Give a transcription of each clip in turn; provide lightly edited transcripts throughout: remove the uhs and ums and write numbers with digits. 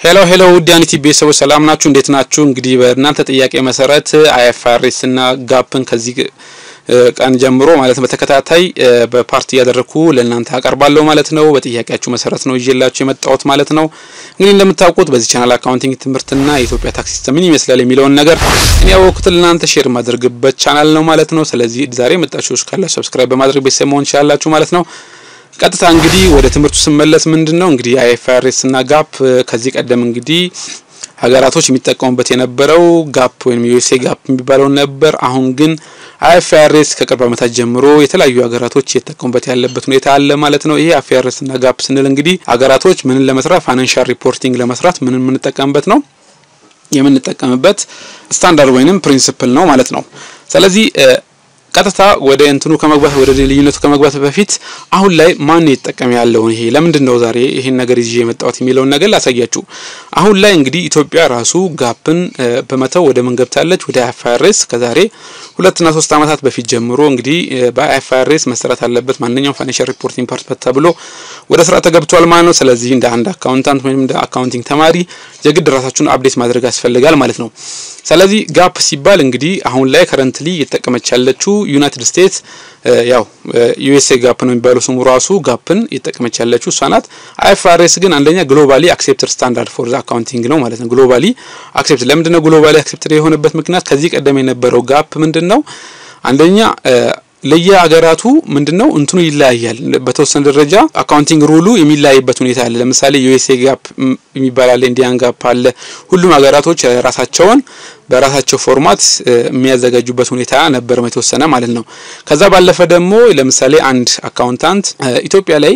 ሄሎ ውዲያኒቲ ቤተሰቦች ሰላም ናችሁ እንዴት ናችሁ እንግዲህ በእናንተ ጥያቄ መሰረት IFRS እና ጋፕን ከዚህ ቀን ጀምሮ ማለት በተከታታይ በፓርቲ ያደረኩ ለእናንተ አቀርባለሁ ማለት ነው በጥያቄያችሁ መሰረት ነው ይዤላችሁ የመጣሁት ማለት ነው እንግዲህ እንደምታውቁት በዚህ ቻናል አካውንቲንግ ትምህርትና የኢትዮጵያ ታክስ ሲስተም ምን ይመስላል የሚለውን ነገር እኔ ያወቅኩት ለእናንተ ሼር ማድረግበት ቻናል ነው ማለት ነው ስለዚህ ዛሬ መጣችሁ ካለ ሰብስክራይብ በማድረግ ቤተሰብ መሆን ይችላልላችሁ ማለት ነው ቀጥታ እንግዲህ ወደ ትምህርቱ ስመለስ ምንድነው እንግዲህ IFRS እና ጋፕ ከዚህ ቀደም እንግዲህ ሀገራቶች የሚጠቀሙበት የነበረው ጋፕ ወይም USA ጋፕ የሚባለው ነበር አሁን ግን IFRS ከቅርብ ዓመታት ጀምሮ የተለያዩ ሀገራቶች እየተጠቀሙበት ያለበት ሁኔታ አለ ማለት ነው ይሄ IFRS እና ጋፕ ስንል እንግዲህ ሀገራቶች ምንን ለመስራት ፋይናንሻል ሪፖርቲንግ ለመስራት ምንን የምንጠቀምበት ነው የምንጠቀምበት ስታንዳርድ ወይንም ፕሪንሲፕል ነው ማለት ነው ስለዚህ ቀጥታ ወደ እንትኑ ከመግባት ወደ ልዩነቱ ከመግባት በፊት አሁን ላይ ማን እየተጠቀመ ያለው ይሄ ለምንድነው ዛሬ ይሄን ነገር ይዤ የመጣሁት የሚለው ነገር ላሳያችሁ አሁን ላይ እንግዲህ ኢትዮጵያ ራሱ ጋፕን በመተው ወደ መንገብታለች ወደ IFRS ከዛሬ 2 እና 3 አመታት በፊት ጀምሮ እንግዲህ በIFRS መሰረት አለበት ማንኛውም ፋይናንሻል ሪፖርቲንግ ፐርፐስ ተብሎ ወደ ስራ ተገብቷል ማለት ነው ስለዚህ እንደ አንድ አካውንታንት ወይንም እንደ አካውንቲንግ ተማሪ የግድ ራሳችሁን አፕዴት ማድረግ ያስፈልጋል ማለት ነው ስለዚህ ጋፕ ሲባል እንግዲህ አሁን ላይ ከረንትሊ እየተጠቀመች ያለችው ዩናይትድ ስቴትስ ያው USA ጋፕ ነው የሚባለው ስሙ ራሱ ጋፕን እየተጠቀመች ያለችው እሷናት IFRS ግን አንደኛ ግሎባሊ አክሴፕትድ ስታንዳርድ ፎር ዘ አካውንቲንግ ነው ማለት ነው ግሎባሊ አክሴፕት ለምንድነው ግሎባሊ አክሴፕትድ የሆነበት ምክንያት ከዚህ ቀደም የነበረው ጋፕ ምንድነው አንደኛ ለየሀገራቱ ምንድነው እንትኑ ይለያያል በተወሰነ ደረጃ አካውንቲንግ ሩሉ የሚለያይበት ሁኔታ አለ ለምሳሌ USA ጋፕ የሚባል አለ ኢንዲያን ጋፕ አለ ሁሉም ሀገራቶች ራሳቸውን በራሳቸው ፎርማት የሚያዘጋጁበት ሁኔታ ነበር የተወሰነ ማለት ነው ከዛ ባለፈ ደግሞ ለምሳሌ አንድ አካውንታንት ኢትዮጵያ ላይ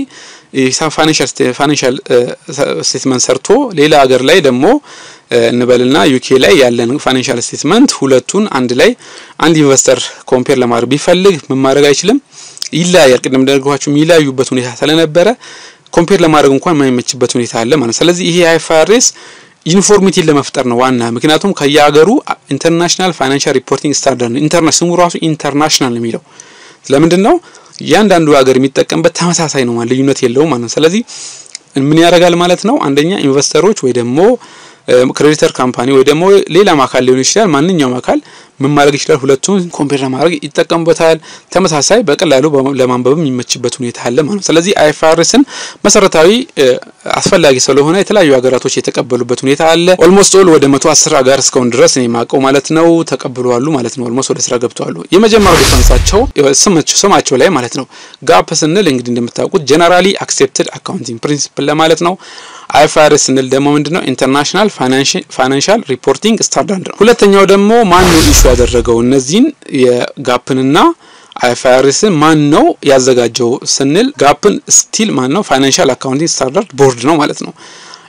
ፋይናንሻል ስቴትመንት ሰርቶ ሌላ ሀገር ላይ ደግሞ እንበልና UK ላይ ያለን ፋይናንሻል ስቴትመንት ሁለቱን አንድ ላይ አንድ ኢንቨስተር ኮምፔር ለማድረግ ቢፈልግ ምን ማድረግ አይችልም ይለያያል ቅድም እንደነገርኳችሁ የሚለያዩበት ሁኔታ ስለነበረ ኮምፔር ለማድረግ እንኳን የማይመችበት ሁኔታ አለ ማለት ስለዚህ ይሄ IFRS ዩኒፎርሚቲ ለመፍጠር ነው ዋና ምክንያቱም ከያገሩ ኢንተርናሽናል ፋይናንሻል ሪፖርቲንግ ስታንዳርድ ነው ኢንተርናሽናል ራሱ ኢንተርናሽናል ነው የሚለው ለምንድነው ያንዳንዱ ሀገር የሚጠቀምበት ተመሳሳይ ነው ማለት ልዩነት የለውም ማለት ስለዚህ ምን ያደርጋል ማለት ነው አንደኛ ኢንቨስተሮች ወይ ደግሞ ክሬዲተር ካምፓኒ ወይ ደግሞ ሌላ ማካል ሊሆን ይችላል ማንኛውም አካል ምን ማድረግ ይችላል ሁለቱን ኮምፔር ለማድረግ ይጠቀምበታል ተመሳሳይ በቀላሉ ለማንበብ የሚመችበት ሁኔታ አለ ማለት ስለዚህ IFRSን መሰረታዊ አስፈላጊ ስለሆነ የተለያዩ ሀገራቶች የተቀበሉበት ሁኔታ አለ ኦልሞስት ኦል ወደ 110 ሀገር እስካሁን ድረስ ነው ማቀው ማለት ነው ተቀብለዋል ማለት ነው ኦልሞስት ወደ ስራ ገብተዋል የመጀመሪያው ዲፈረንሳቸው ስማቸው ላይ ማለት ነው ጋፕ ስንል እንግዲህ እንደምታውቁት ጀነራሊ አክሴፕትድ አካውንቲንግ ፕሪንሲፕል ለማለት ነው IFRS ስንል ደግሞ ምንድነው ኢንተርናሽናል ፋይናንሻል ሪፖርቲንግ ስታንዳርድ ነው ሁለተኛው ደግሞ ማን ነው ኢሹ ያደረገው እነዚህን የጋፕንና IFRSን ማን ነው ያዘጋጀው ስንል ጋፕን ስቲል ማን ነው ፋይናንሻል አካውንቲንግ ስታንዳርድ ቦርድ ነው ማለት ነው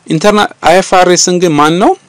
IFRSን ግን ማን ነው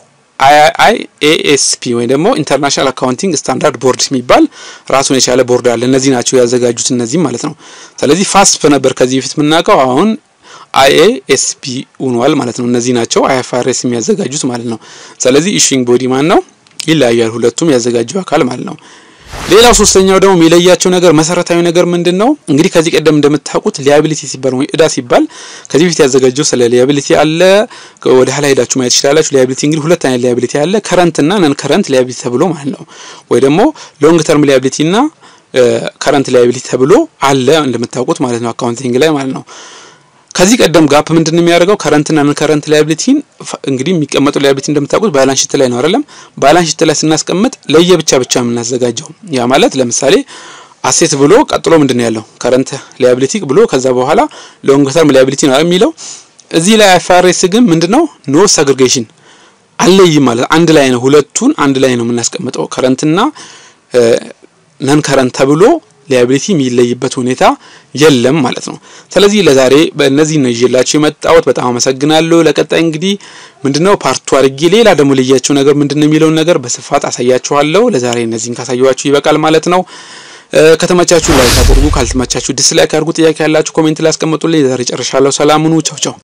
IASP ወይ ደግሞ ኢንተርናሽናል አካውንቲንግ ስታንዳርድ ቦርድ የሚባል ራሱን የቻለ ቦርድ አለ እነዚህ ናቸው ያዘጋጁት እነዚህ ማለት ነው ስለዚህ ፋስት ነበር ከዚህ በፊት ምናቀው አሁን IASP ሆኗል ማለት ነው እነዚህ ናቸው IFRS የሚያዘጋጁት ማለት ነው ስለዚህ ኢሹዊንግ ቦዲ ማን ነው ይለያያል ሁለቱም ያዘጋጀው አካል ማለት ነው ሌላው ሶስተኛው ደግሞ የሚለያቸው ነገር መሰረታዊ ነገር ምንድነው እንግዲህ ከዚህ ቀደም እንደምታውቁት ሊያቢሊቲ ሲባል ወይ እዳ ሲባል ከዚህ በፊት ያዘጋጀው ስለ ሊያቢሊቲ አለ ወደ ኋላ ሄዳችሁ ማየት ይችላልላችሁ ሊያቢሊቲ እንግዲህ ሁለት አይነት ሊያቢሊቲ አለ ከረንት እና ነን ከረንት ሊያቢሊቲ ተብሎ ማለት ነው ወይ ደግሞ ሎንግ ተርም ሊያቢሊቲ እና ከረንት ሊያቢሊቲ ተብሎ አለ እንደምታውቁት ማለት ነው አካውንቲንግ ላይ ማለት ነው ከዚህ ቀደም ጋፕ ምንድነው የሚያደርገው ከረንትና ነን ከረንት ሊያቢሊቲን እንግዲህ የሚቀመጠው ሊያቢሊቲ እንደምታውቁት ባላንስ ሺት ላይ ነው አይደለም ባላንስ ሺት ላይ ስናስቀምጥ ለየብቻ የምናዘጋጀው ያ ማለት ለምሳሌ አሴት ብሎ ቀጥሎ ምንድነው ያለው ከረንት ሊያቢሊቲ ብሎ ከዛ በኋላ ሎንግ ተርም ሊያቢሊቲ ነው የሚለው እዚህ ላይ IFRS ግን ምንድነው ኖ ሰግሪጌሽን አለይ ማለት አንድ ላይ ነው ሁለቱን አንድ ላይ ነው የምናስቀምጠው ከረንትና ነን ከረንት ተብሎ ሊያቢሊቲ የሚለይበት ሁኔታ የለም ማለት ነው ስለዚህ ለዛሬ በእነዚህ ነው ይዤላችሁ የመጣሁት በጣም አመሰግናለሁ ለቀጣይ እንግዲህ ምንድነው ፓርት አድርጌ ሌላ ደግሞ ልያችሁ ነገር ምንድነው የሚለው ነገር በስፋት አሳያችኋለሁ ለዛሬ እነዚህን ካሳያችሁ ይበቃል ማለት ነው ከተመቻችሁ ላይክ አድርጉ ካልተመቻችሁ ዲስላይክ አድርጉ ጥያቄ ያላችሁ ኮሜንት ላይ አስቀምጡልኝ ዛሬ ጨርሻለሁ ሰላም ሁኑ ቻው